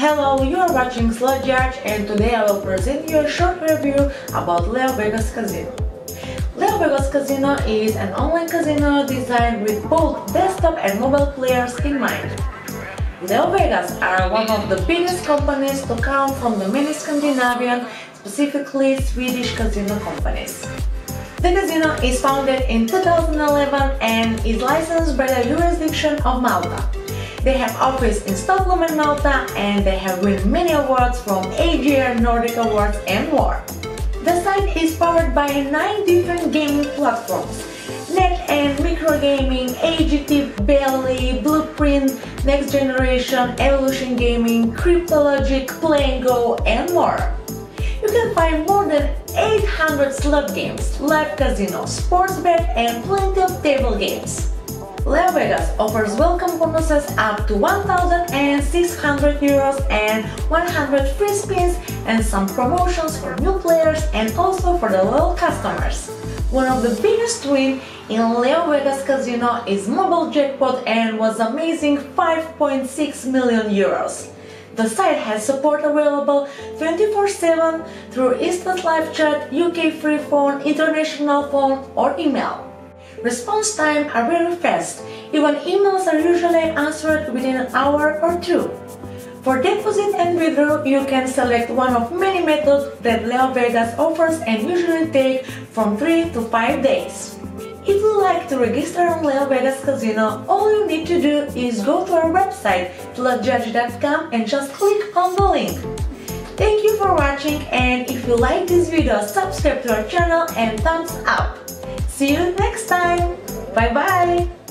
Hello, you are watching Slot Judge, and today I will present you a short review about LeoVegas Casino. LeoVegas Casino is an online casino designed with both desktop and mobile players in mind. LeoVegas are one of the biggest companies to come from the many Scandinavian, specifically Swedish casino companies. The casino is founded in 2011 and is licensed by the jurisdiction of Malta. They have office in Stockholm and Malta, and they have won many awards from AGR, Nordic Awards and more. The site is powered by 9 different gaming platforms: Net and Micro Gaming, AGT, Belly, Blueprint, Next Generation, Evolution Gaming, Cryptologic, Play & Go and more. You can find more than 800 slot games, live casino, sports bet and plenty of table games. LeoVegas offers welcome bonuses up to 1,600 euros and 100 free spins, and some promotions for new players and also for the loyal customers. One of the biggest wins in LeoVegas Casino is mobile jackpot and was amazing 5.6 million euros. The site has support available 24/7 through instant live chat, UK free phone, international phone or email. Response time are very fast, even emails are usually answered within an hour or two. For deposit and withdraw, you can select one of many methods that LeoVegas offers and usually take from 3 to 5 days. If you like to register on LeoVegas Casino, all you need to do is go to our website slotjudge.com and just click on the link. Thank you for watching, and if you like this video, subscribe to our channel and thumbs up. See you next time. Bye bye.